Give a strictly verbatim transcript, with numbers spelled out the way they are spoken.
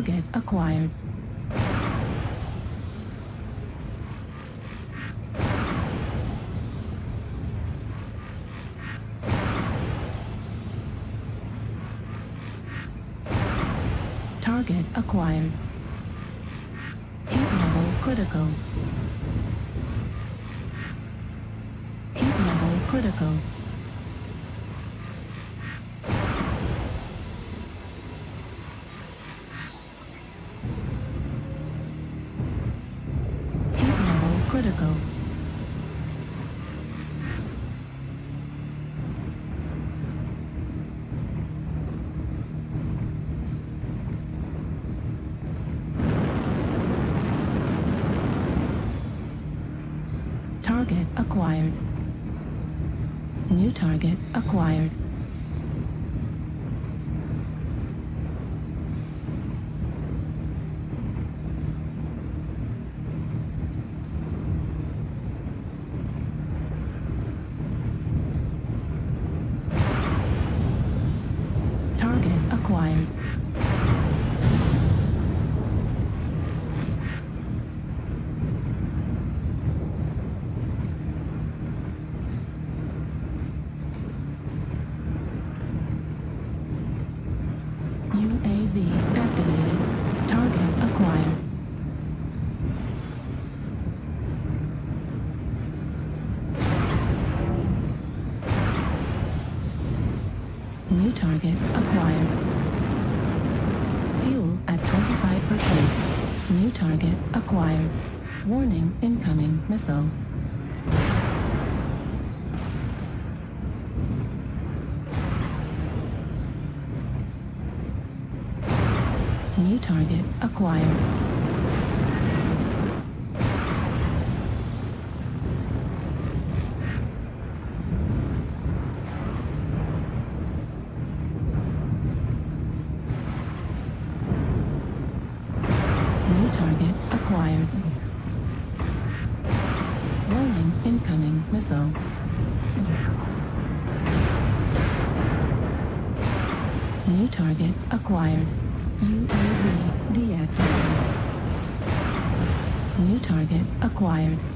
Target acquired. Target acquired. Heat level critical. Heat level critical. Heat level critical. Target acquired. New target acquired. Target acquired. U A V activated. Target acquired. New target acquired. Fuel at twenty-five percent. New target acquired. Warning, incoming missile. New target acquired. New target acquired. Warning, incoming missile. New target acquired. U A V deactivated. New target acquired.